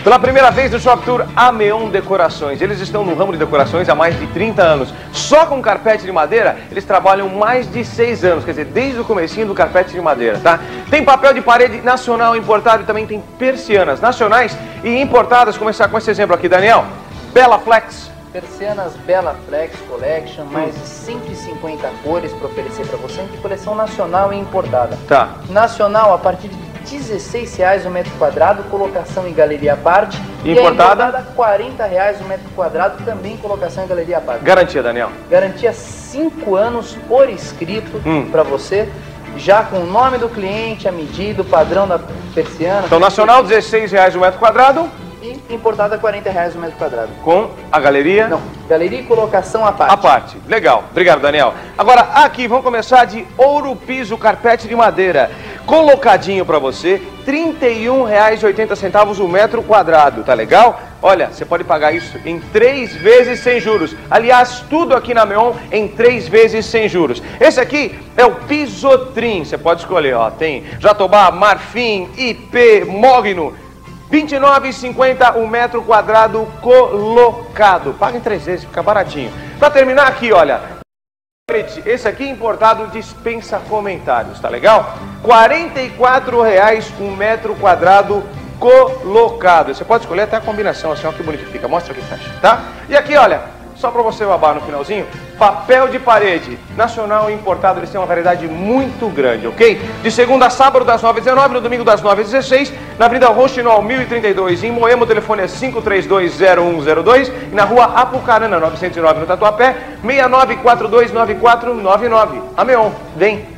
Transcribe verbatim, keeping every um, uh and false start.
Pela primeira vez no Shop Tour, Ameon Decorações. Eles estão no ramo de decorações há mais de trinta anos. Só com carpete de madeira, eles trabalham mais de seis anos. Quer dizer, desde o comecinho do carpete de madeira, tá? Tem papel de parede nacional importado e também tem persianas nacionais e importadas. Começar com esse exemplo aqui, Daniel. Bela Flex. Persianas Bela Flex Collection, mais de cento e cinquenta cores para oferecer para você, em coleção nacional e importada. Tá. Nacional a partir de dezesseis reais o metro quadrado, colocação em galeria à parte. E importada? E a importada quarenta reais o metro quadrado, também colocação em galeria à parte. Garantia, Daniel? Garantia cinco anos por escrito hum. para você, já com o nome do cliente, a medida, o padrão da persiana. Então, nacional, dezesseis reais o metro quadrado. E importada quarenta reais o metro quadrado. Com a galeria? Não, galeria e colocação à parte. À parte, legal. Obrigado, Daniel. Agora, aqui, vamos começar de ouro piso, carpete de madeira. Colocadinho para você, trinta e um reais e oitenta centavos o metro quadrado, tá legal? Olha, você pode pagar isso em três vezes sem juros. Aliás, tudo aqui na Ameon em três vezes sem juros. Esse aqui é o Pisotrim, você pode escolher, ó. Tem Jatobá, Marfim, I P, Mogno. vinte e nove reais e cinquenta centavos o metro quadrado colocado. Paga em três vezes, fica baratinho. Para terminar aqui, olha, esse aqui importado dispensa comentários, tá legal? quarenta e quatro reais o metro quadrado colocado. Você pode escolher até a combinação, assim, ó, que bonito fica. Mostra aqui, Caixa, tá? E aqui, olha, só para você babar no finalzinho, papel de parede, nacional e importado, eles têm uma variedade muito grande, ok? De segunda a sábado, das nove às dezenove, no domingo das nove às dezesseis, na Avenida Rochinol mil e trinta e dois, em Moema, o telefone é cinco três dois zero um zero dois, e na rua Apucarana, novecentos e nove, no Tatuapé, seis nove quatro dois nove quatro nove nove. Ameon, vem!